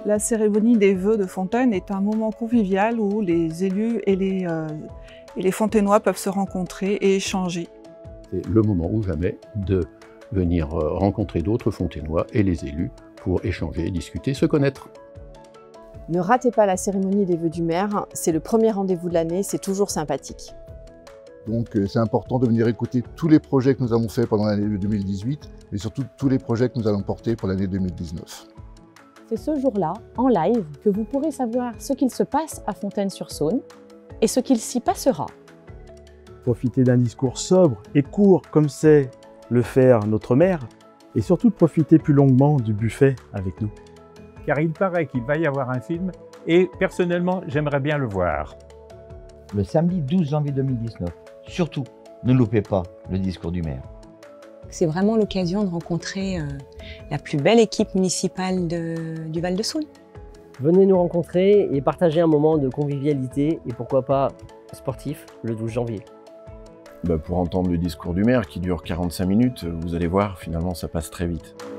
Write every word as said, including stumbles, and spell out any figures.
La cérémonie des vœux de Fontaine est un moment convivial où les élus et les, euh, et les Fontainois peuvent se rencontrer et échanger. C'est le moment ou jamais de venir rencontrer d'autres Fontainois et les élus pour échanger, discuter, se connaître. Ne ratez pas la cérémonie des vœux du maire, c'est le premier rendez-vous de l'année, c'est toujours sympathique. Donc c'est important de venir écouter tous les projets que nous avons faits pendant l'année deux mille dix-huit, mais surtout tous les projets que nous allons porter pour l'année deux mille dix-neuf. C'est ce jour-là, en live, que vous pourrez savoir ce qu'il se passe à Fontaine-sur-Saône et ce qu'il s'y passera. Profitez d'un discours sobre et court comme c'est le faire notre maire, et surtout de profiter plus longuement du buffet avec nous. Car il paraît qu'il va y avoir un film et personnellement j'aimerais bien le voir. Le samedi douze janvier deux mille dix-neuf, surtout ne loupez pas le discours du maire. C'est vraiment l'occasion de rencontrer euh, la plus belle équipe municipale de, du Val-de-Saône. Venez nous rencontrer et partager un moment de convivialité et pourquoi pas sportif le douze janvier. Bah pour entendre le discours du maire qui dure quarante-cinq minutes, vous allez voir, finalement ça passe très vite.